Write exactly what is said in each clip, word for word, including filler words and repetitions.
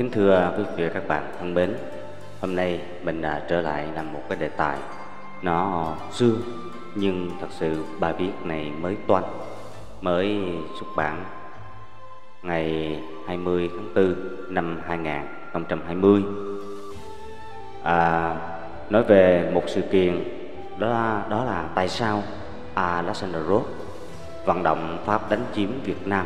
Kính thưa quý vị và các bạn thân mến, hôm nay mình à, trở lại làm một cái đề tài nó xưa nhưng thật sự bài viết này mới toanh, mới xuất bản ngày hai mươi tháng tư năm hai nghìn không trăm hai mươi. À, nói về một sự kiện đó, đó là tại sao Alexander Rhodes vận động Pháp đánh chiếm Việt Nam.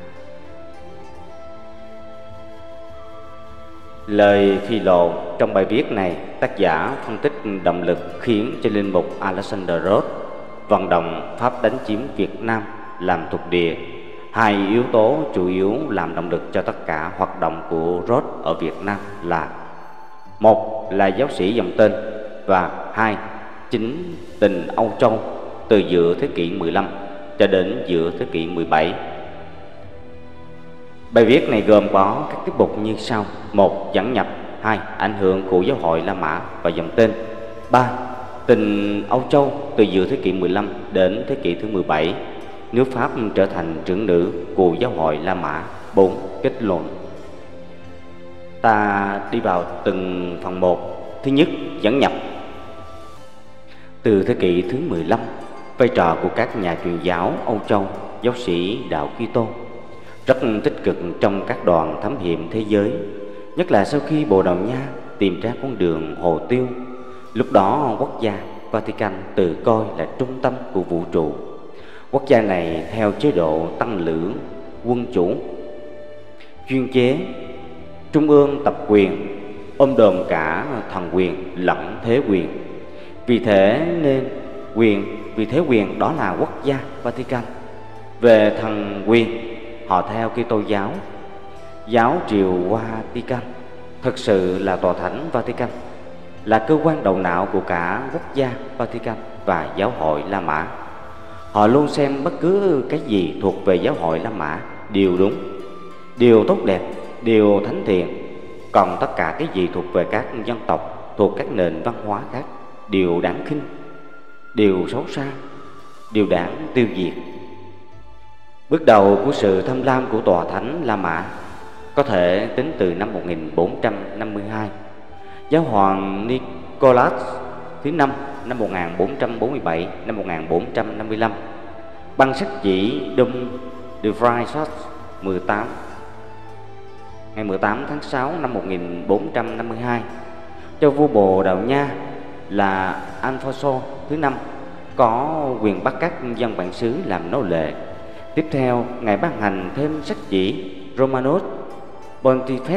Lời phi lộ trong bài viết này, tác giả phân tích động lực khiến cho linh mục Alexander Rhodes vận động Pháp đánh chiếm Việt Nam làm thuộc địa. Hai yếu tố chủ yếu làm động lực cho tất cả hoạt động của Rhodes ở Việt Nam là: một là giáo sĩ dòng tên, và hai, chính tình Âu Châu từ giữa thế kỷ mười lăm cho đến giữa thế kỷ mười bảy. Bài viết này gồm có các tiết mục như sau: một, dẫn nhập; hai, ảnh hưởng của giáo hội La Mã và dòng tên; ba, tình Âu Châu từ giữa thế kỷ mười lăm đến thế kỷ thứ mười bảy, nước Pháp trở thành trưởng nữ của giáo hội La Mã; bốn, kết luận. Ta đi vào từng phần một. Thứ nhất, dẫn nhập. Từ thế kỷ thứ mười lăm, vai trò của các nhà truyền giáo Âu Châu, giáo sĩ đạo Kitô rất tích cực trong các đoàn thám hiểm thế giới, nhất là sau khi Bồ Đào Nha tìm ra con đường Hồ Tiêu. Lúc đó quốc gia Vatican tự coi là trung tâm của vũ trụ. Quốc gia này theo chế độ tăng lữ quân chủ, chuyên chế, trung ương tập quyền, ôm đồm cả thần quyền lẫn thế quyền. Vì thế nên quyền, vì thế quyền đó là quốc gia Vatican. Về thần quyền, họ theo Kitô giáo. Giáo triều Vatican thực sự là tòa thánh Vatican, là cơ quan đầu não của cả quốc gia Vatican và giáo hội La Mã. Họ luôn xem bất cứ cái gì thuộc về giáo hội La Mã đều đúng, đều tốt đẹp, đều thánh thiện. Còn tất cả cái gì thuộc về các dân tộc, thuộc các nền văn hóa khác đều đáng khinh, đều xấu xa, đều đáng tiêu diệt. Bước đầu của sự tham lam của tòa thánh La Mã có thể tính từ năm một nghìn bốn trăm năm mươi hai. Giáo hoàng Nicholas thứ năm năm một nghìn bốn trăm bốn mươi bảy năm một nghìn bốn trăm năm mươi lăm băng sách chỉ Dom de Freitas mười tám ngày mười tám tháng sáu năm một nghìn bốn trăm năm mươi hai cho vua Bồ Đào Nha là Alfonso thứ năm có quyền bắt các dân bản xứ làm nô lệ. Tiếp theo, Ngài ban hành thêm sách chỉ Romanus Pontifex.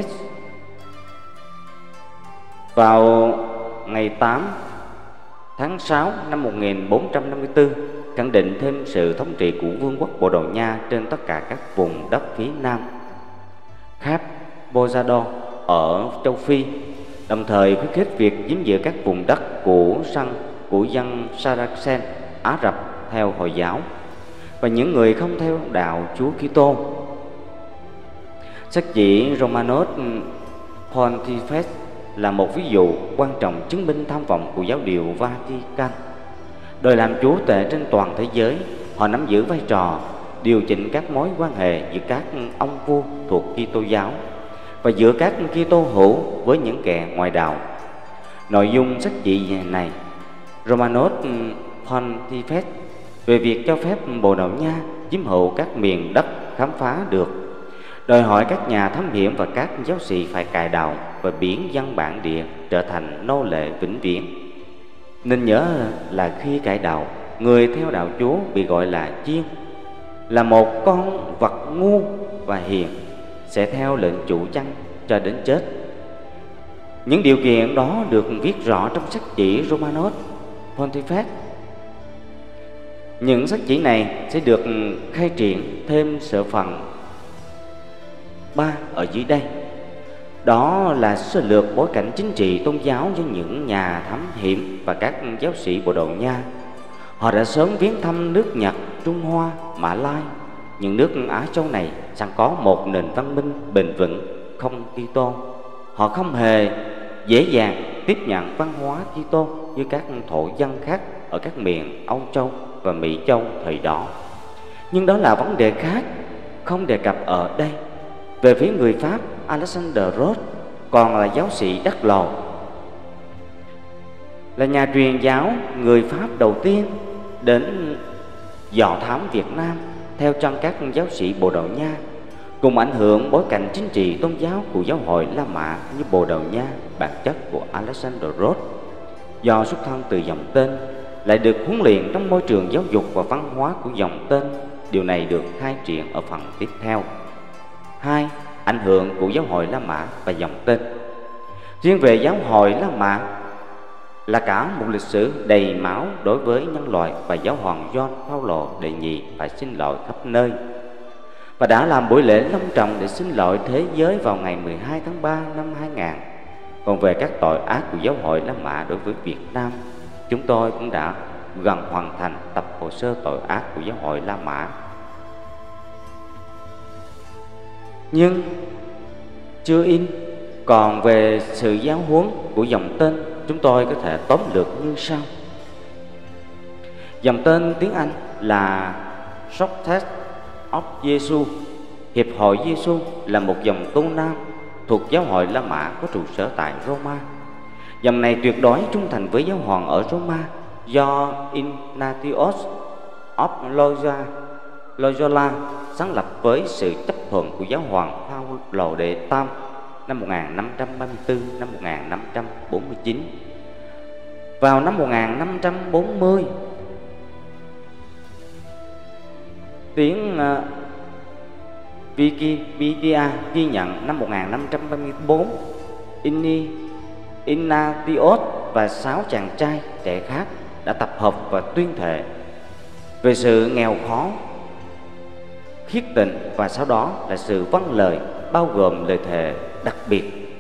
Vào ngày tám tháng sáu năm một nghìn bốn trăm năm mươi tư, khẳng định thêm sự thống trị của Vương quốc Bồ Đào Nha trên tất cả các vùng đất phía Nam Cap Bojado ở châu Phi, đồng thời khuyến khích việc chiếm giữ các vùng đất của săn của dân Saracen, Ả Rập theo Hồi giáo và những người không theo đạo Chúa Kitô. Sách chỉ Romanus Pontifex là một ví dụ quan trọng chứng minh tham vọng của giáo điều Vatican. Đòi làm chúa tể trên toàn thế giới, họ nắm giữ vai trò điều chỉnh các mối quan hệ giữa các ông vua thuộc Kitô giáo và giữa các Kitô hữu với những kẻ ngoại đạo. Nội dung sách chỉ này Romanus Pontifex về việc cho phép Bồ Đào Nha chiếm hữu các miền đất khám phá được, đòi hỏi các nhà thám hiểm và các giáo sĩ phải cài đạo và biến dân bản địa trở thành nô lệ vĩnh viễn. Nên nhớ là khi cải đạo, người theo đạo Chúa bị gọi là chiên, là một con vật ngu và hiền, sẽ theo lệnh chủ chăn cho đến chết. Những điều kiện đó được viết rõ trong sách chỉ Romanus Pontifex. Những sách chỉ này sẽ được khai triển thêm sở phần ba ở dưới đây. Đó là sơ lược bối cảnh chính trị tôn giáo với những nhà thám hiểm và các giáo sĩ Bồ Đào Nha. Họ đã sớm viếng thăm nước Nhật, Trung Hoa, Mã Lai. Những nước Á Châu này sẵn có một nền văn minh bền vững không Kitô. Họ không hề dễ dàng tiếp nhận văn hóa Kitô như các thổ dân khác ở các miền Âu Châu và Mỹ Châu thời đó. Nhưng đó là vấn đề khác, không đề cập ở đây. Về phía người Pháp, Alexander Rhodes còn là giáo sĩ Đắc Lầu, là nhà truyền giáo người Pháp đầu tiên đến dò thám Việt Nam theo chân các giáo sĩ Bồ Đào Nha, cùng ảnh hưởng bối cảnh chính trị tôn giáo của giáo hội La Mã như Bồ Đào Nha, bản chất của Alexander Rhodes. Do xuất thân từ dòng tên, lại được huấn luyện trong môi trường giáo dục và văn hóa của dòng tên. Điều này được khai triển ở phần tiếp theo. Hai, ảnh hưởng của giáo hội La Mã và dòng tên. Riêng về giáo hội La Mã là cả một lịch sử đầy máu đối với nhân loại, và giáo hoàng John Paul đệ nhị phải xin lỗi khắp nơi và đã làm buổi lễ long trọng để xin lỗi thế giới vào ngày mười hai tháng ba năm hai nghìn. Còn về các tội ác của giáo hội La Mã đối với Việt Nam, chúng tôi cũng đã gần hoàn thành tập hồ sơ tội ác của giáo hội La Mã, nhưng chưa in. Còn về sự giáo huấn của dòng tên, chúng tôi có thể tóm lược như sau. Dòng tên tiếng Anh là Society of Jesus, Hiệp hội Giêsu, là một dòng tu nam thuộc giáo hội La Mã có trụ sở tại Roma. Dòng này tuyệt đối trung thành với giáo hoàng ở Roma do Ignatius of Loyola, Loyola sáng lập với sự chấp thuận của giáo hoàng Phaolô đệ tam năm một nghìn năm trăm ba mươi tư đến năm một nghìn năm trăm bốn mươi chín. Vào năm một nghìn năm trăm bốn mươi, tiếng uh, Wikipedia ghi nhận năm một nghìn năm trăm ba mươi bốn, Inni, Ignatius và sáu chàng trai trẻ khác đã tập hợp và tuyên thệ về sự nghèo khó, khiết tịnh, và sau đó là sự vâng lời, bao gồm lời thề đặc biệt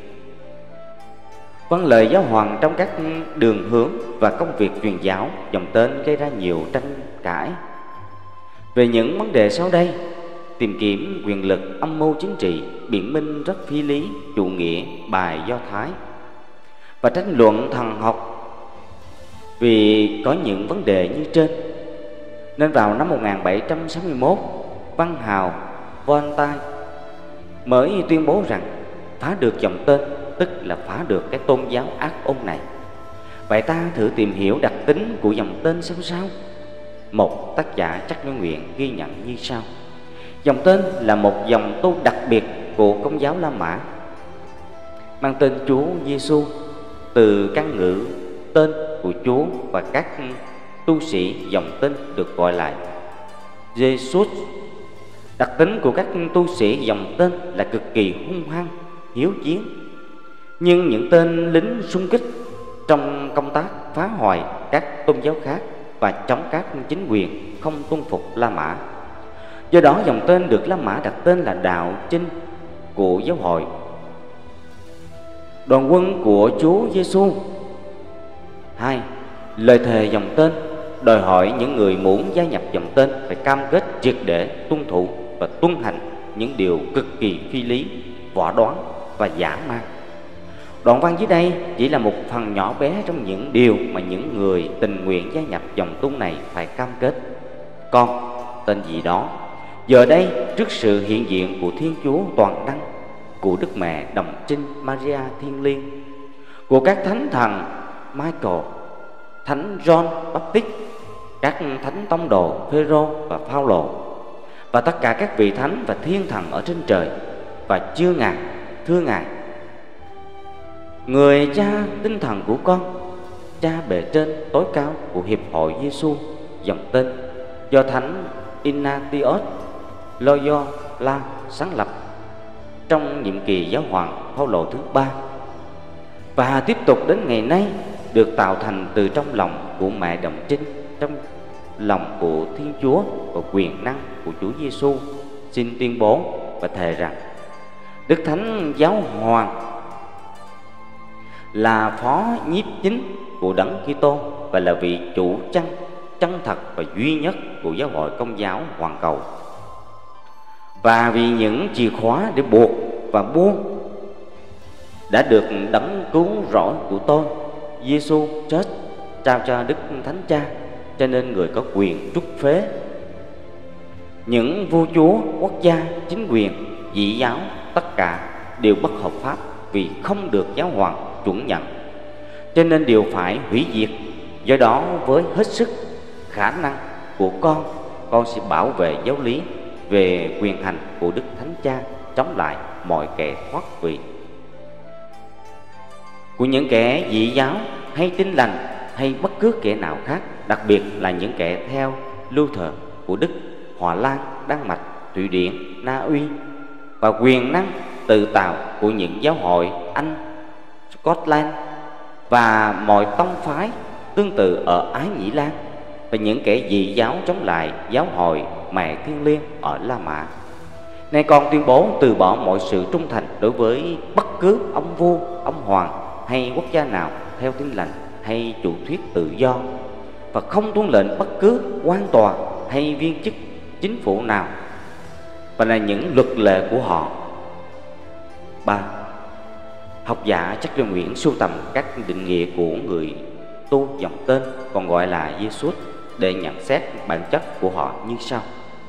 vâng lời giáo hoàng trong các đường hướng và công việc truyền giáo. Dòng tên gây ra nhiều tranh cãi về những vấn đề sau đây: tìm kiếm quyền lực, âm mưu chính trị, biện minh rất phi lý, chủ nghĩa, bài Do Thái, và tranh luận thần học. Vì có những vấn đề như trên, nên vào năm một nghìn bảy trăm sáu mươi mốt, văn hào Voltaire mới tuyên bố rằng phá được dòng tên, tức là phá được cái tôn giáo ác ôn này. Vậy ta thử tìm hiểu đặc tính của dòng tên xem sao. Một tác giả Trắc Nhân Nguyện ghi nhận như sau: dòng tên là một dòng tu đặc biệt của Công giáo La Mã, mang tên Chúa Giêsu, từ căn ngữ tên của Chúa, và các tu sĩ dòng tên được gọi là Jesus. Đặc tính của các tu sĩ dòng tên là cực kỳ hung hăng, hiếu chiến, nhưng những tên lính xung kích trong công tác phá hoại các tôn giáo khác và chống các chính quyền không tuân phục La Mã. Do đó dòng tên được La Mã đặt tên là đạo chinh của giáo hội, đoàn quân của Chúa Giêsu. Hai, lời thề dòng tên đòi hỏi những người muốn gia nhập dòng tên phải cam kết triệt để tuân thủ và tuân hành những điều cực kỳ phi lý, võ đoán và dã man. Đoạn văn dưới đây chỉ là một phần nhỏ bé trong những điều mà những người tình nguyện gia nhập dòng tu này phải cam kết. Con tên gì đó, giờ đây trước sự hiện diện của Thiên Chúa toàn năng, của Đức Mẹ Đồng Trinh Maria Thiên Liêng, của các thánh thần Michael, Thánh John Baptist, các thánh tông đồ Phêrô và Phaolô, và tất cả các vị thánh và thiên thần ở trên trời, và chưa Ngài, thưa Ngài, người cha tinh thần của con, cha bề trên tối cao của Hiệp hội Giêsu, dòng tên do Thánh Ignatius Loyola sáng lập trong nhiệm kỳ giáo hoàng Phaolô thứ ba, và tiếp tục đến ngày nay được tạo thành từ trong lòng của Mẹ Đồng Trinh, trong lòng của Thiên Chúa và quyền năng của Chúa Giêsu. Xin tuyên bố và thề rằng Đức Thánh Giáo Hoàng là phó nhiếp chính của Đấng Kitô và là vị chủ chân chân thật và duy nhất của giáo hội Công giáo hoàn cầu. Và vì những chìa khóa để buộc và buông đã được Đấng cứu rỗi của tôi, Giêsu Christ, trao cho Đức Thánh Cha, cho nên người có quyền trút phế những vua chúa, quốc gia, chính quyền, dị giáo, tất cả đều bất hợp pháp vì không được giáo hoàng chuẩn nhận, cho nên đều phải hủy diệt. Do đó với hết sức khả năng của con, con sẽ bảo vệ giáo lý về quyền hành của Đức Thánh Cha, chống lại mọi kẻ thoát vị của những kẻ dị giáo hay Tin Lành hay bất cứ kẻ nào khác, đặc biệt là những kẻ theo Luther của Đức, Hòa Lan, Đan Mạch, Thụy Điển, Na Uy, và quyền năng tự tạo của những giáo hội Anh, Scotland và mọi tông phái tương tự ở Ái Nhĩ Lan, và những kẻ dị giáo chống lại giáo hội Mẹ Thiên Liêng ở La Mã. Nay con tuyên bố từ bỏ mọi sự trung thành đối với bất cứ ông vua, ông hoàng hay quốc gia nào theo Tin Lành hay chủ thuyết tự do, và không tuân lệnh bất cứ quan tòa hay viên chức chính phủ nào, và là những luật lệ của họ. Ba. Học giả Charles Nguyễn sưu tầm các định nghĩa của người tu dòng tên còn gọi là Jesus để nhận xét bản chất của họ như sau.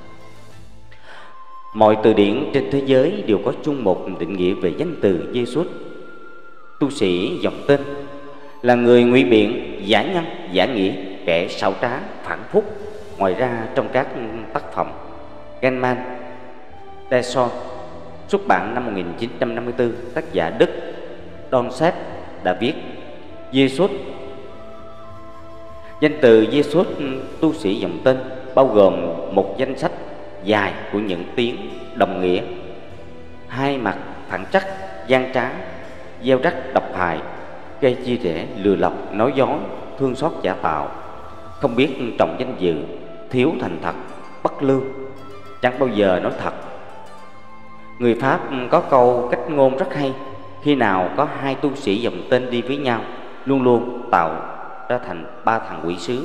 Mọi từ điển trên thế giới đều có chung một định nghĩa về danh từ Jesus. Tu sĩ dòng tên là người ngụy biện, giả nhân, giả nghĩa, kẻ xảo trá, phản phúc. Ngoài ra trong các tác phẩm Genman Deson xuất bản năm một nghìn chín trăm năm mươi tư, tác giả Đức Donset đã viết Jesus. Danh từ Jesus tu sĩ dòng tên bao gồm một danh sách dài của những tiếng đồng nghĩa, hai mặt phản trắc, gian trá, gieo rắc, độc hại, gây chia rẽ, lừa lọc, nói dối, thương xót, giả tạo, không biết trọng danh dự, thiếu thành thật, bất lương, chẳng bao giờ nói thật. Người Pháp có câu cách ngôn rất hay: khi nào có hai tu sĩ dòng tên đi với nhau, luôn luôn tạo ra thành ba thằng quỷ sứ.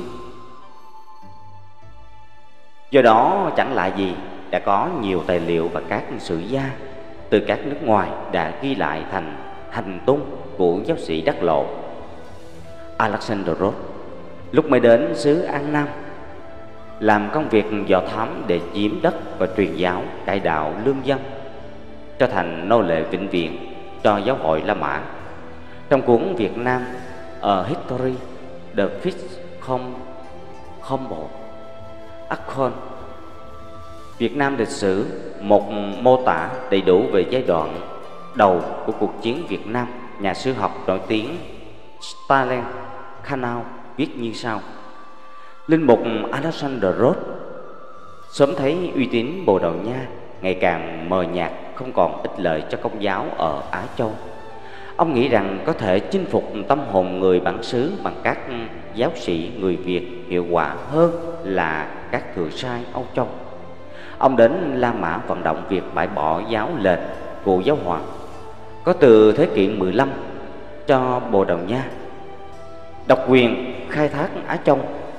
Do đó chẳng lạ gì đã có nhiều tài liệu và các sử gia từ các nước ngoài đã ghi lại thành hành tung của giáo sĩ đắc lộ Alexander Rốt lúc mới đến xứ An Nam, làm công việc dò thám để chiếm đất và truyền giáo cải đạo lương dân, trở thành nô lệ vĩnh viễn cho giáo hội La Mã. Trong cuốn Việt Nam A History the Fifth Combo Account Việt Nam lịch sử, một mô tả đầy đủ về giai đoạn đầu của cuộc chiến Việt Nam, nhà sử học nổi tiếng Stalin Canal viết như sau: linh mục Alexander Rốt sớm thấy uy tín Bồ Đào Nha ngày càng mờ nhạt, không còn ích lợi cho Công giáo ở Á Châu. Ông nghĩ rằng có thể chinh phục tâm hồn người bản xứ bằng các giáo sĩ người Việt hiệu quả hơn là các thừa sai Âu Châu. Ông đến La Mã vận động việc bãi bỏ giáo lệnh của giáo hoàng có từ thế kỷ mười lăm cho Bồ Đào Nha độc quyền khai thác Á Châu.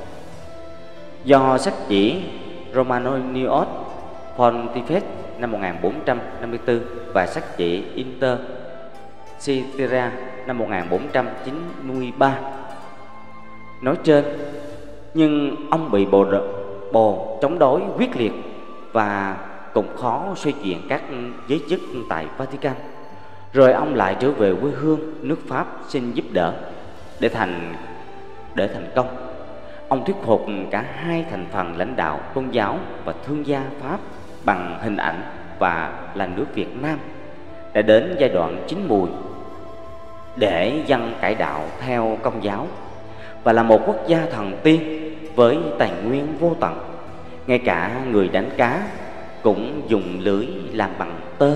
Do sách chỉ Romanius Pontifex năm một nghìn bốn trăm năm mươi tư và sách chỉ Inter Cetera năm một nghìn bốn trăm chín mươi ba nói trên, nhưng ông bị Bồ, Bồ chống đối quyết liệt và cũng khó xoay chuyển các giới chức tại Vatican. Rồi ông lại trở về quê hương nước Pháp xin giúp đỡ. Để thành để thành công, ông thuyết phục cả hai thành phần lãnh đạo tôn giáo và thương gia Pháp bằng hình ảnh và là nước Việt Nam đã đến giai đoạn chín mùi để dân cải đạo theo Công giáo và là một quốc gia thần tiên với tài nguyên vô tận. Ngay cả người đánh cá cũng dùng lưới làm bằng tơ.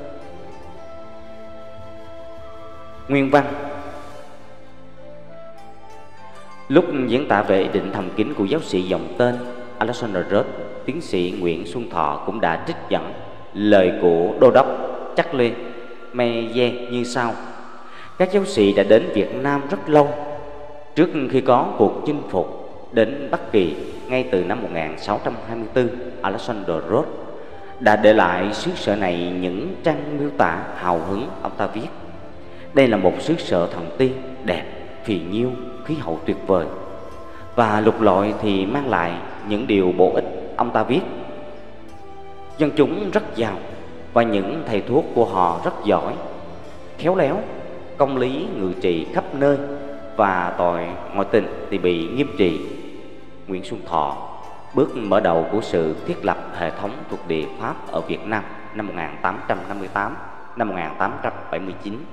Nguyên văn. Lúc diễn tả về ý định thầm kín của giáo sĩ dòng tên Alexander Rốt, tiến sĩ Nguyễn Xuân Thọ cũng đã trích dẫn lời của đô đốc Charles Meye như sau: các giáo sĩ đã đến Việt Nam rất lâu. Trước khi có cuộc chinh phục đến Bắc Kỳ ngay từ năm một nghìn sáu trăm hai mươi tư, Alexander Rốt đã để lại xứ sở này những trang miêu tả hào hứng. Ông ta viết: đây là một xứ sở thần tiên đẹp, phì nhiêu, khí hậu tuyệt vời, và lục lọi thì mang lại những điều bổ ích. Ông ta viết: dân chúng rất giàu và những thầy thuốc của họ rất giỏi. khéo léo, công lý ngự trị khắp nơi, và tội ngoại tình thì bị nghiêm trị. Nguyễn Xuân Thọ bước mở đầu của sự thiết lập hệ thống thuộc địa Pháp ở Việt Nam năm một nghìn tám trăm năm mươi tám - năm một nghìn tám trăm bảy mươi chín.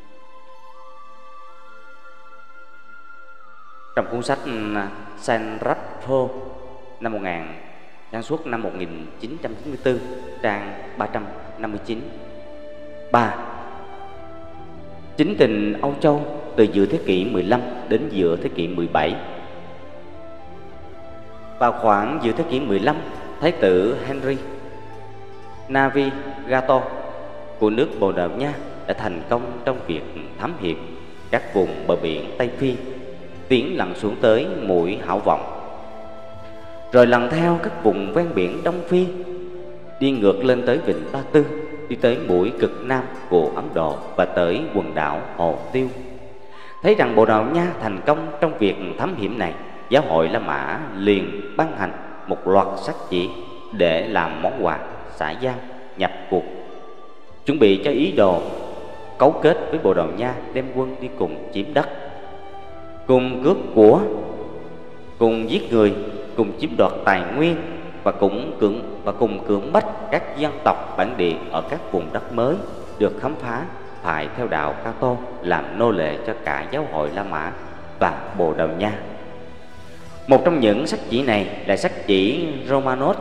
Trong cuốn sách San Raffaele năm một nghìn sản xuất năm một nghìn chín trăm chín mươi tư, trang ba trăm năm mươi chín. ba. Chính tình Âu Châu từ giữa thế kỷ mười lăm đến giữa thế kỷ mười bảy. Vào khoảng giữa thế kỷ mười lăm, Thái tử Henry Navigator của nước Bồ Đào Nha đã thành công trong việc thám hiểm các vùng bờ biển Tây Phi, tiến lặn xuống tới mũi Hảo Vọng, rồi lần theo các vùng ven biển Đông Phi, đi ngược lên tới vịnh Ba Tư, đi tới mũi cực nam của Ấn Độ và tới quần đảo Hồ Tiêu. Thấy rằng Bồ Đào Nha thành công trong việc thám hiểm này, giáo hội La Mã liền ban hành một loạt sách chỉ để làm món quà xã giao nhập cuộc, chuẩn bị cho ý đồ cấu kết với Bồ Đào Nha đem quân đi cùng chiếm đất, cùng cướp của, cùng giết người, cùng chiếm đoạt tài nguyên, và cũng cưỡng và cùng cưỡng bách các dân tộc bản địa ở các vùng đất mới được khám phá phải theo đạo Ca Tô làm nô lệ cho cả giáo hội La Mã và Bồ Đào Nha. Một trong những sách chỉ này là sách chỉ Romanos,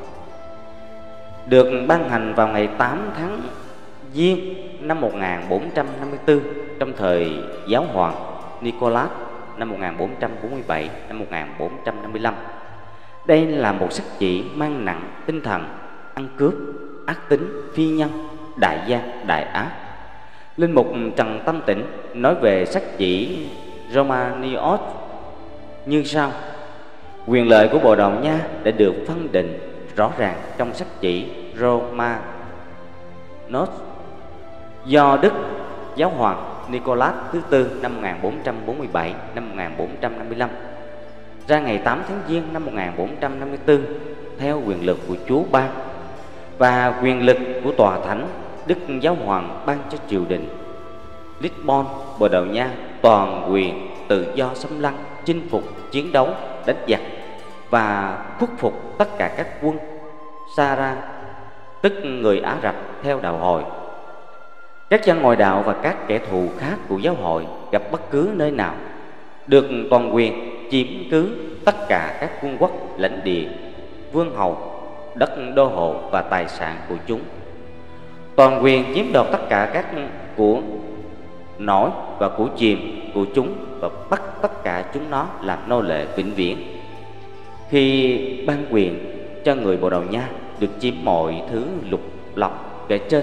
được ban hành vào ngày tám tháng Giêng năm một nghìn bốn trăm năm mươi tư trong thời giáo hoàng Nicholas năm một nghìn bốn trăm bốn mươi bảy - năm một nghìn bốn trăm năm mươi lăm. Đây là một sách chỉ mang nặng tinh thần ăn cướp, ác tính, phi nhân, đại gian, đại ác. Linh mục Trần Tâm Tĩnh nói về sách chỉ Romanios như sau: quyền lợi của Bồ Đào Nha đã được phân định rõ ràng trong sách chỉ Romanos do Đức Giáo hoàng Nicholas thứ tư năm một nghìn bốn trăm bốn mươi bảy - năm một nghìn bốn trăm năm mươi lăm ra ngày tám tháng Giêng năm một nghìn bốn trăm năm mươi tư theo quyền lực của Chúa ban và quyền lực của tòa thánh Đức Giáo hoàng ban cho triều đình Lisbon, Bồ Đào Nha toàn quyền tự do xâm lăng, chinh phục, chiến đấu, đánh giặc và khuất phục tất cả các quân Sara, tức người Ả Rập theo đạo Hồi. Các dân ngoại đạo và các kẻ thù khác của giáo hội gặp bất cứ nơi nào được toàn quyền chiếm cứ tất cả các vương quốc, lãnh địa, vương hầu, đất đô hộ và tài sản của chúng, toàn quyền chiếm đoạt tất cả các của nổi và của chìm của chúng và bắt tất cả chúng nó làm nô lệ vĩnh viễn. Khi ban quyền cho người Bồ Đào Nha được chiếm mọi thứ lục lọc kể trên,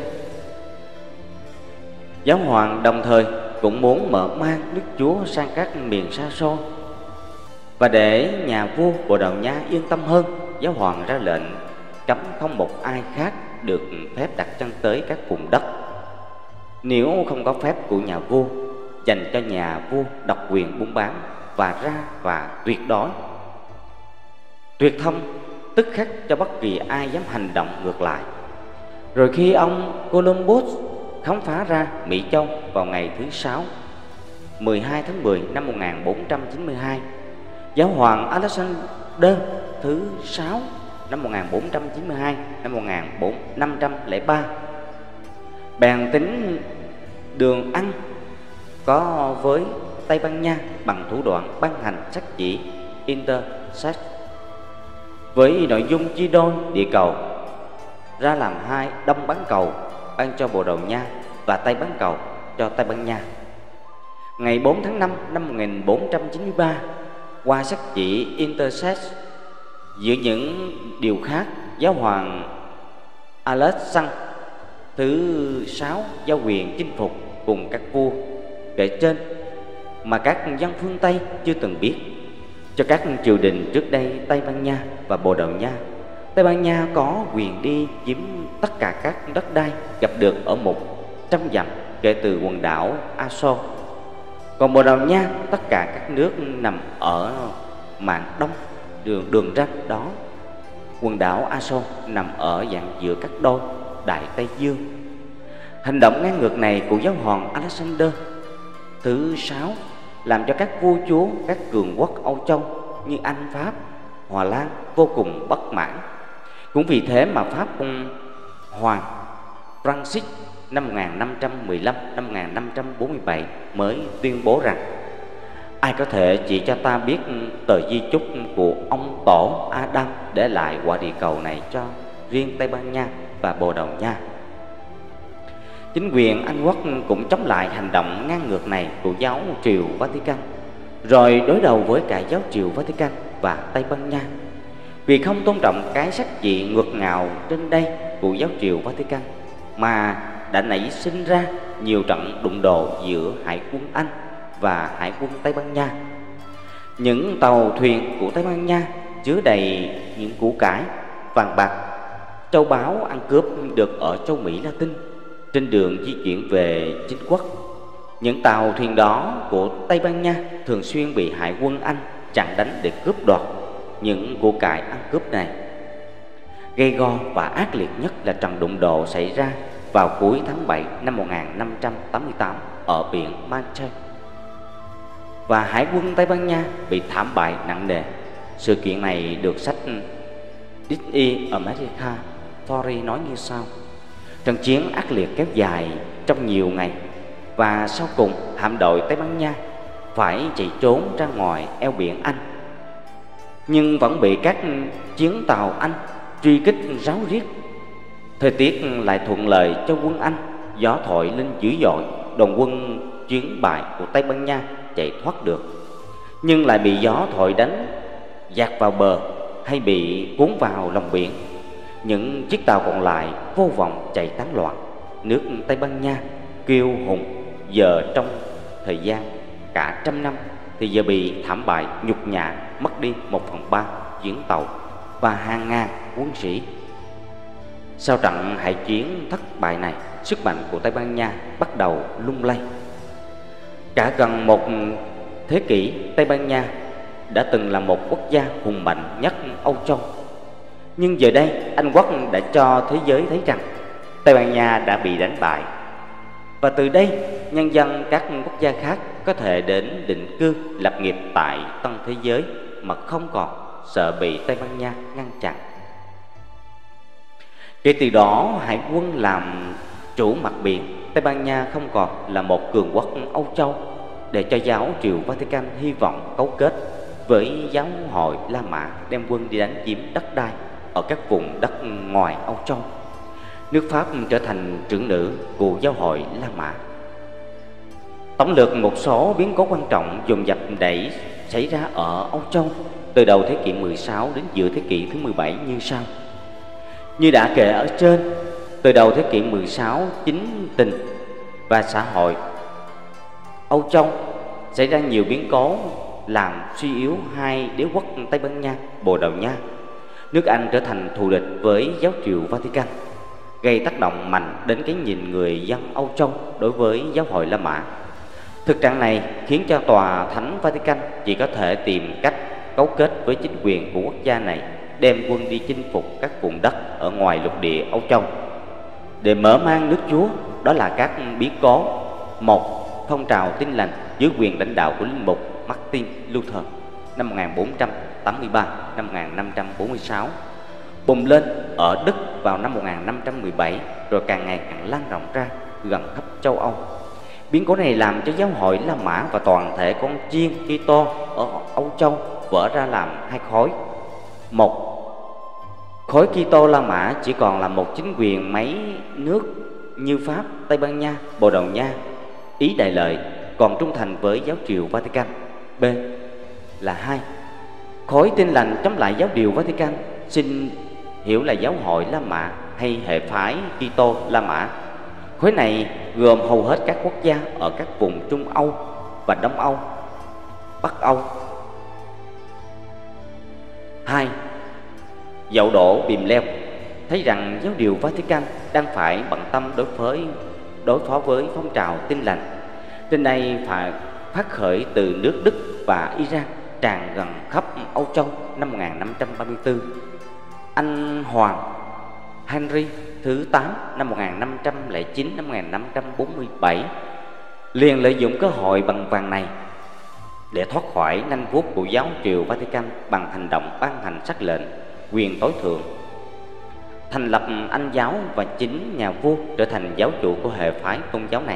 giáo hoàng đồng thời cũng muốn mở mang nước Chúa sang các miền xa xôi. Và để nhà vua Bồ Đào Nha yên tâm hơn, giáo hoàng ra lệnh cấm không một ai khác được phép đặt chân tới các vùng đất nếu không có phép của nhà vua, dành cho nhà vua độc quyền buôn bán và ra và tuyệt đối tuyệt thông, tức khắc cho bất kỳ ai dám hành động ngược lại. Rồi khi ông Columbus khám phá ra Mỹ Châu vào ngày thứ sáu, mười hai tháng mười năm một nghìn bốn trăm chín mươi hai, giáo hoàng Alexander thứ sáu năm một nghìn bốn trăm chín mươi hai - năm một nghìn năm trăm lẻ ba bèn tính đường ăn có với Tây Ban Nha bằng thủ đoạn ban hành sách chỉ Intercession với nội dung chia đôi địa cầu ra làm hai đông bán cầu, ban cho Bồ Đào Nha và Tây bán cầu cho Tây Ban Nha. Ngày bốn tháng năm năm một nghìn bốn trăm chín mươi ba, qua sách chỉ Intercession, giữa những điều khác, giáo hoàng Alexander thứ sáu giao quyền chinh phục cùng các vua kể trên mà các dân phương Tây chưa từng biết cho các triều đình trước đây Tây Ban Nha và Bồ Đào Nha. Tây Ban Nha có quyền đi chiếm tất cả các đất đai gặp được ở một trăm dặm kể từ quần đảo Azores, còn Bồ Đào Nha tất cả các nước nằm ở mạn đông đường đường ranh đó. Quần đảo Azores nằm ở dạng giữa các đôi Đại Tây Dương. Hành động ngang ngược này của giáo hoàng Alexander thứ sáu làm cho các vua chúa, các cường quốc Âu Châu như Anh, Pháp, Hòa Lan vô cùng bất mãn. Cũng vì thế mà Pháp Hoàng Francis năm một nghìn năm trăm mười lăm năm một nghìn năm trăm bốn mươi bảy mới tuyên bố rằng: ai có thể chỉ cho ta biết tờ di chúc của ông tổ Adam để lại quả địa cầu này cho riêng Tây Ban Nha và Bồ Đào Nha. Chính quyền Anh quốc cũng chống lại hành động ngang ngược này của giáo triều Vatican, rồi đối đầu với cả giáo triều Vatican và Tây Ban Nha. Vì không tôn trọng cái sắc dị ngược ngạo trên đây của giáo triều Vatican mà đã nảy sinh ra nhiều trận đụng độ giữa hải quân Anh và hải quân Tây Ban Nha. Những tàu thuyền của Tây Ban Nha chứa đầy những củ cải, vàng bạc, châu báu ăn cướp được ở châu Mỹ Latin trên đường di chuyển về chính quốc. Những tàu thuyền đó của Tây Ban Nha thường xuyên bị hải quân Anh chặn đánh để cướp đoạt những của cải ăn cướp này. Gay go và ác liệt nhất là trận đụng độ xảy ra vào cuối tháng bảy năm một nghìn năm trăm tám mươi tám ở biển Manche, và hải quân Tây Ban Nha bị thảm bại nặng nề. Sự kiện này được sách This is America Story nói như sau: trận chiến ác liệt kéo dài trong nhiều ngày, và sau cùng hạm đội Tây Ban Nha phải chạy trốn ra ngoài eo biển Anh, nhưng vẫn bị các chiến tàu Anh truy kích ráo riết. Thời tiết lại thuận lợi cho quân Anh, gió thổi lên dữ dội, đoàn quân chiến bại của Tây Ban Nha chạy thoát được, nhưng lại bị gió thổi đánh dạt vào bờ hay bị cuốn vào lòng biển. Những chiếc tàu còn lại vô vọng chạy tán loạn. Nước Tây Ban Nha kiêu hùng giờ trong thời gian cả trăm năm thì giờ bị thảm bại nhục nhã, mất đi một phần ba chuyến tàu và hàng ngàn quân sĩ. Sau trận hải chiến thất bại này, sức mạnh của Tây Ban Nha bắt đầu lung lay. Cả gần một thế kỷ, Tây Ban Nha đã từng là một quốc gia hùng mạnh nhất Âu Châu. Nhưng giờ đây, Anh quốc đã cho thế giới thấy rằng Tây Ban Nha đã bị đánh bại. Và từ đây, nhân dân các quốc gia khác có thể đến định cư lập nghiệp tại tân thế giới mà không còn sợ bị Tây Ban Nha ngăn chặn. Kể từ đó, hải quân làm chủ mặt biển, Tây Ban Nha không còn là một cường quốc Âu Châu, để cho giáo triều Vatican hy vọng cấu kết với giáo hội La Mã đem quân đi đánh chiếm đất đai ở các vùng đất ngoài Âu Châu. Nước Pháp trở thành trưởng nữ của giáo hội La Mã. Tổng lược một số biến cố quan trọng dồn dập đẩy xảy ra ở Âu Châu từ đầu thế kỷ mười sáu đến giữa thế kỷ thứ mười bảy như sau. Như đã kể ở trên, từ đầu thế kỷ mười sáu, chính tình và xã hội Âu Châu xảy ra nhiều biến cố làm suy yếu hai đế quốc Tây Ban Nha, Bồ Đào Nha. Nước Anh trở thành thù địch với giáo triều Vatican, gây tác động mạnh đến cái nhìn người dân Âu Châu đối với giáo hội La Mã. Thực trạng này khiến cho tòa thánh Vatican chỉ có thể tìm cách cấu kết với chính quyền của quốc gia này, đem quân đi chinh phục các vùng đất ở ngoài lục địa Âu Châu để mở mang nước Chúa. Đó là các biến cố. Một, phong trào Tin lành dưới quyền lãnh đạo của linh mục Martin Luther năm một nghìn bốn trăm tám mươi ba năm một nghìn năm trăm bốn mươi sáu, bùng lên ở Đức vào năm một nghìn năm trăm mười bảy, rồi càng ngày càng lan rộng ra gần khắp châu Âu. Biến cố này làm cho giáo hội La Mã và toàn thể con chiên Kitô ở Âu Châu vỡ ra làm hai khối. Một, khối Kitô La Mã chỉ còn là một chính quyền mấy nước như Pháp, Tây Ban Nha, Bồ Đào Nha, Ý Đại Lợi, còn trung thành với giáo triều Vatican. B là hai, khối Tin lành chống lại giáo triều Vatican, xin hiểu là giáo hội La Mã hay hệ phái Kitô La Mã. Khối này gồm hầu hết các quốc gia ở các vùng Trung Âu và Đông Âu, Bắc Âu. Hai, dậu đổ bìm leo thấy rằng giáo triều Vatican đang phải bận tâm đối với đối phó với phong trào Tin lành. Trên đây phải phát khởi từ nước Đức và Iran tràn gần khắp Âu Châu năm một nghìn năm trăm ba mươi tư. Anh Hoàng Henry thứ tám năm một nghìn năm trăm lẻ chín đến năm một nghìn năm trăm bốn mươi bảy liền lợi dụng cơ hội bằng vàng này để thoát khỏi nanh vuốt của giáo triều Vatican bằng hành động ban hành sắc lệnh quyền tối thượng, thành lập Anh giáo và chính nhà vua trở thành giáo chủ của hệ phái tôn giáo này.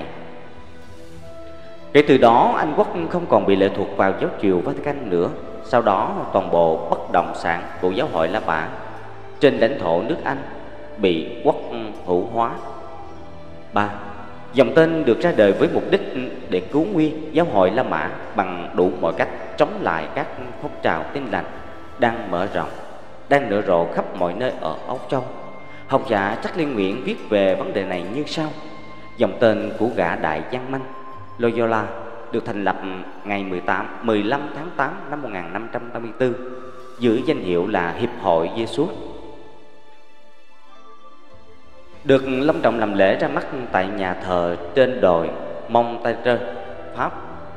Kể từ đó, Anh quốc không còn bị lệ thuộc vào giáo triều Vatican nữa. Sau đó, toàn bộ bất động sản của giáo hội La Mã trên lãnh thổ nước Anh bị quốc hữu hóa. ba. Dòng tên được ra đời với mục đích để cứu nguy giáo hội La Mã bằng đủ mọi cách chống lại các phong trào Tin lành đang mở rộng, đang nở rộ khắp mọi nơi ở Âu Châu. Học giả Charles Nguyễn viết về vấn đề này như sau: dòng tên của gã đại văn minh Loyola được thành lập ngày mười lăm tháng tám năm một nghìn năm trăm ba mươi tư, giữ danh hiệu là Hiệp hội Jesus, được long trọng làm lễ ra mắt tại nhà thờ trên đồi Montmartre, Pháp.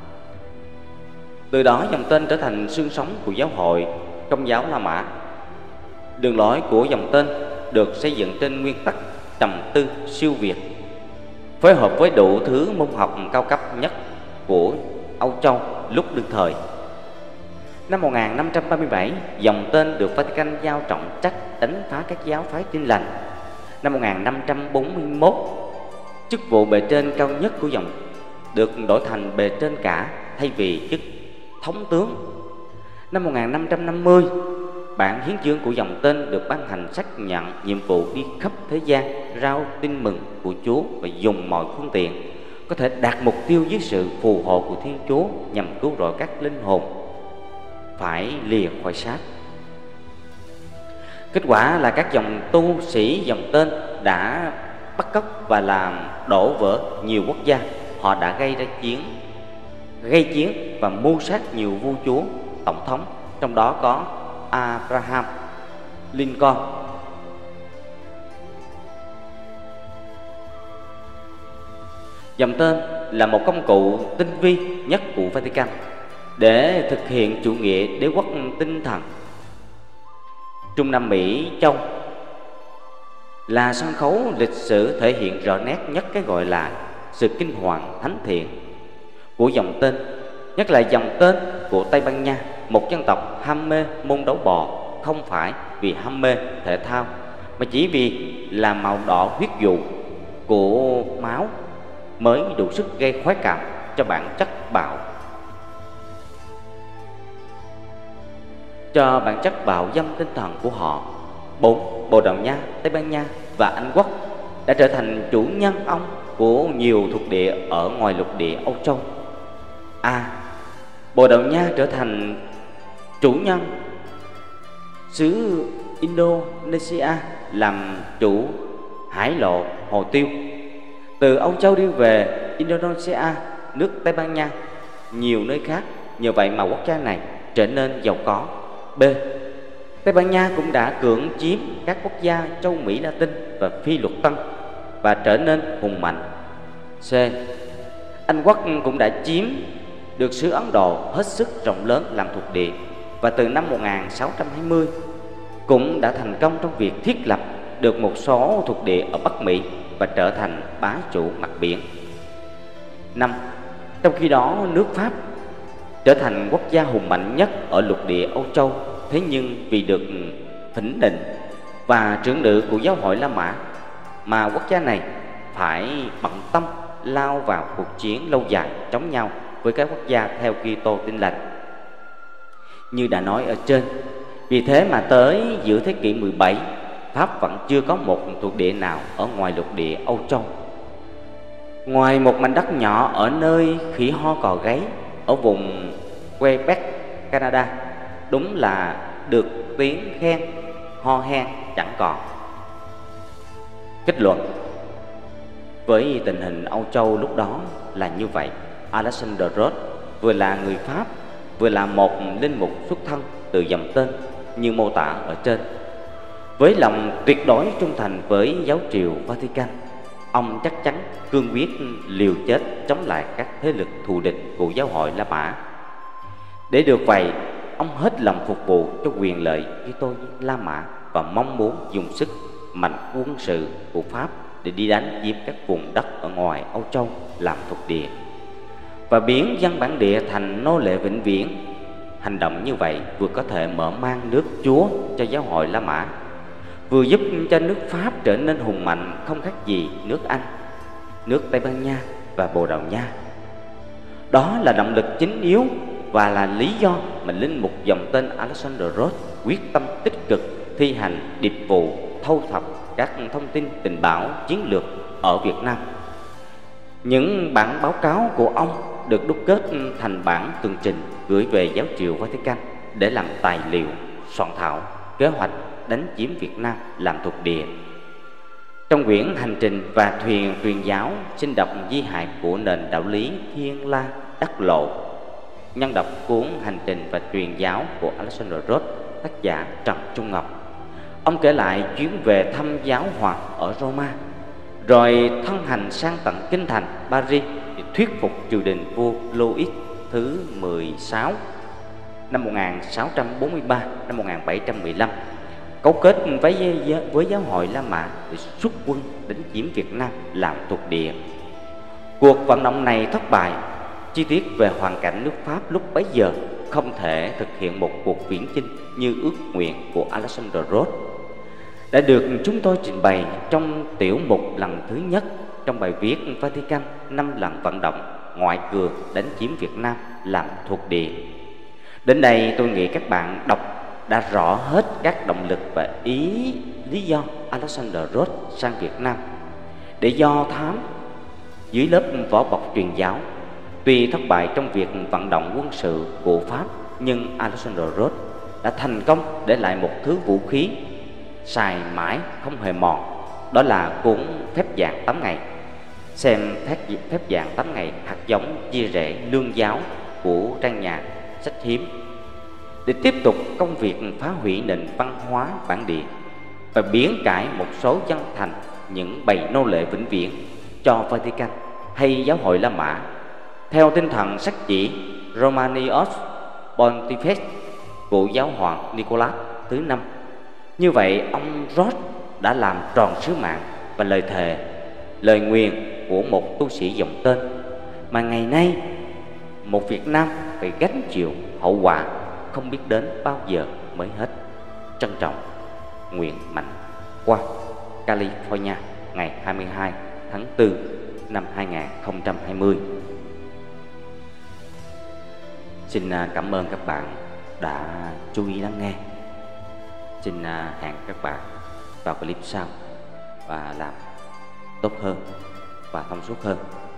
Từ đó dòng tên trở thành xương sống của giáo hội Công giáo La Mã. Đường lối của dòng tên được xây dựng trên nguyên tắc trầm tư siêu việt, phối hợp với đủ thứ môn học cao cấp nhất của Âu Châu lúc đương thời. Năm một nghìn năm trăm ba mươi bảy, dòng tên được Vatican giao trọng trách đánh phá các giáo phái Tin lành. Năm một nghìn năm trăm bốn mươi mốt, chức vụ bề trên cao nhất của dòng được đổi thành bề trên cả thay vì chức thống tướng. Năm một nghìn năm trăm năm mươi, bản hiến chương của dòng tên được ban hành xác nhận nhiệm vụ đi khắp thế gian rao tin mừng của Chúa và dùng mọi phương tiện có thể đạt mục tiêu dưới sự phù hộ của Thiên Chúa nhằm cứu rỗi các linh hồn phải lìa khỏi xác. Kết quả là các dòng tu sĩ dòng tên đã bắt cóc và làm đổ vỡ nhiều quốc gia. Họ đã gây ra chiến gây chiến và mưu sát nhiều vua chúa, tổng thống, trong đó có Abraham Lincoln. Dòng tên là một công cụ tinh vi nhất của Vatican để thực hiện chủ nghĩa đế quốc tinh thần. Trung Nam Mỹ Châu là sân khấu lịch sử thể hiện rõ nét nhất cái gọi là sự kinh hoàng thánh thiện của dòng tên, nhất là dòng tên của Tây Ban Nha, một dân tộc ham mê môn đấu bò, không phải vì ham mê thể thao mà chỉ vì là màu đỏ huyết dụ của máu mới đủ sức gây khoái cảm cho bản chất bạo cho bản chất bạo dâm tinh thần của họ. Bốn, Bồ Đào Nha, Tây Ban Nha và Anh quốc đã trở thành chủ nhân ông của nhiều thuộc địa ở ngoài lục địa Âu Châu. A. Bồ Đào Nha trở thành chủ nhân xứ Indonesia, làm chủ hải lộ hồ tiêu từ Âu Châu đi về Indonesia, nước Tây Ban Nha, nhiều nơi khác. Nhờ vậy mà quốc gia này trở nên giàu có. B. Tây Ban Nha cũng đã cưỡng chiếm các quốc gia châu Mỹ Latin và Phi luật tân và trở nên hùng mạnh. C. Anh quốc cũng đã chiếm được xứ Ấn Độ hết sức rộng lớn làm thuộc địa, và từ năm một nghìn sáu trăm hai mươi cũng đã thành công trong việc thiết lập được một số thuộc địa ở Bắc Mỹ và trở thành bá chủ mặt biển. Năm. Trong khi đó, nước Pháp trở thành quốc gia hùng mạnh nhất ở lục địa Âu Châu. Thế nhưng vì được phỉnh định và trưởng nữ của giáo hội La Mã mà quốc gia này phải bận tâm lao vào cuộc chiến lâu dài chống nhau với các quốc gia theo Kitô Tin lành. Như đã nói ở trên, vì thế mà tới giữa thế kỷ mười bảy, Pháp vẫn chưa có một thuộc địa nào ở ngoài lục địa Âu Châu. Ngoài một mảnh đất nhỏ ở nơi khỉ ho cò gáy ở vùng Quebec, Canada, đúng là được tiếng khen ho hen chẳng còn. Kết luận: với tình hình Âu Châu lúc đó là như vậy, Alexander Rhodes vừa là người Pháp, vừa là một linh mục xuất thân từ dòng tên như mô tả ở trên. Với lòng tuyệt đối trung thành với giáo triều Vatican, ông chắc chắn cương quyết liều chết chống lại các thế lực thù địch của giáo hội La Mã. Để được vậy, ông hết lòng phục vụ cho quyền lợi Kitô La Mã và mong muốn dùng sức mạnh quân sự của Pháp để đi đánh chiếm các vùng đất ở ngoài Âu Châu làm thuộc địa và biến dân bản địa thành nô lệ vĩnh viễn. Hành động như vậy vừa có thể mở mang nước Chúa cho giáo hội La Mã, vừa giúp cho nước Pháp trở nên hùng mạnh không khác gì nước Anh, nước Tây Ban Nha và Bồ Đào Nha. Đó là động lực chính yếu và là lý do mà linh mục dòng tên Alexander Roth quyết tâm tích cực thi hành điệp vụ thâu thập các thông tin tình báo chiến lược ở Việt Nam. Những bản báo cáo của ông được đúc kết thành bản tường trình gửi về giáo triều Vatican để làm tài liệu soạn thảo kế hoạch đánh chiếm Việt Nam làm thuộc địa. Trong quyển Hành trình và thuyền truyền giáo, xin đọc di hại của nền đạo lý Thiên La Đắc Lộ. Nhân đọc cuốn Hành trình và truyền giáo của Alexander Roth, tác giả Trần Trung Ngọc. Ông kể lại chuyến về thăm giáo hoàng ở Roma, rồi thân hành sang tận kinh thành Paris để thuyết phục triều đình vua Louis thứ mười sáu năm một nghìn sáu trăm bốn mươi ba năm một nghìn bảy trăm mười lăm, cấu kết với với giáo hội La Mã để xuất quân đánh chiếm Việt Nam làm thuộc địa. Cuộc vận động này thất bại. Chi tiết về hoàn cảnh nước Pháp lúc bấy giờ không thể thực hiện một cuộc viễn chinh như ước nguyện của Alexander Roth đã được chúng tôi trình bày trong tiểu mục lần thứ nhất trong bài viết Vatican năm lần vận động ngoại cường đánh chiếm Việt Nam làm thuộc địa. Đến đây tôi nghĩ các bạn đọc đã rõ hết các động lực và ý lý do Alexander Roth sang Việt Nam để do thám dưới lớp vỏ bọc truyền giáo. Tuy thất bại trong việc vận động quân sự của Pháp, nhưng Alexander Roth đã thành công để lại một thứ vũ khí xài mãi không hề mòn, đó là cuốn phép dạng tám ngày. Xem phép dạng tám ngày hạt giống chia rẽ lương giáo của trang nhà sách hiếm để tiếp tục công việc phá hủy nền văn hóa bản địa và biến cải một số dân thành những bầy nô lệ vĩnh viễn cho Vatican hay giáo hội La Mã theo tinh thần sách chỉ Romanius Pontifex của giáo hoàng Nicholas thứ năm. Như vậy, ông Roth đã làm tròn sứ mạng và lời thề, lời nguyền của một tu sĩ dòng tên mà ngày nay một Việt Nam phải gánh chịu hậu quả không biết đến bao giờ mới hết. Trân trọng, Nguyễn Mạnh Quang, California, ngày hai mươi hai tháng tư năm hai nghìn không trăm hai mươi. Xin cảm ơn các bạn đã chú ý lắng nghe. Xin hẹn các bạn vào clip sau và làm tốt hơn và thông suốt hơn.